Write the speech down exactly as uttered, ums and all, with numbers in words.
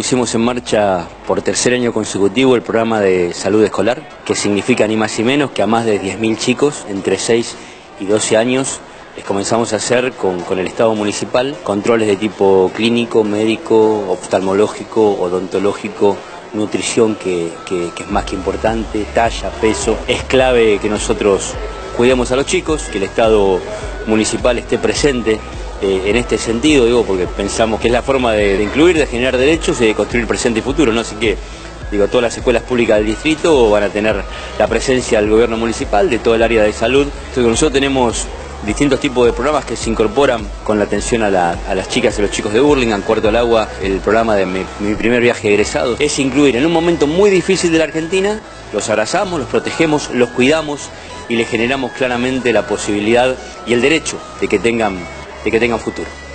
pusimos en marcha por tercer año consecutivo el programa de salud escolar, que significa ni más ni menos que a más de diez mil chicos entre seis y doce años les comenzamos a hacer con, con el Estado municipal controles de tipo clínico, médico, oftalmológico, odontológico, nutrición, que, que, que es más que importante, talla, peso. Es clave que nosotros cuidemos a los chicos, que el Estado municipal esté presente eh, en este sentido, digo, porque pensamos que es la forma de, de incluir, de generar derechos y de construir presente y futuro, ¿no? Así que, digo, todas las escuelas públicas del distrito van a tener la presencia del gobierno municipal, de todo el área de salud. Entonces, nosotros tenemos distintos tipos de programas que se incorporan con la atención a, la, a las chicas y los chicos de Burlingame. Cuarto al Agua, el programa de mi, mi primer viaje egresado, es incluir en un momento muy difícil de la Argentina, los abrazamos, los protegemos, los cuidamos y les generamos claramente la posibilidad y el derecho de que tengan, de que tengan futuro.